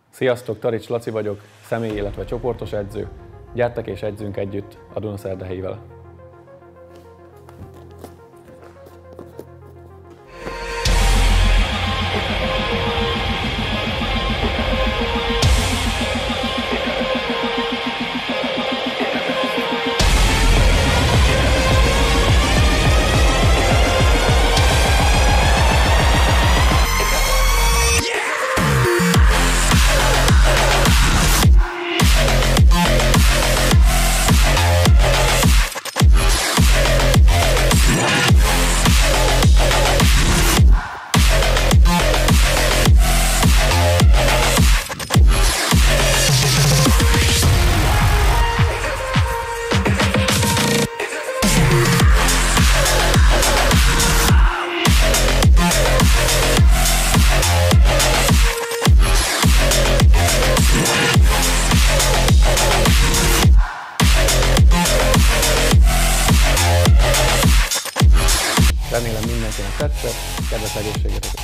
Sziasztok, Tarics Laci vagyok, személy, illetve csoportos edző. Gyertek és edzünk együtt a Dunaszerdahelyivel. Remélem mindenkinek tetszett, kedves egészségetek!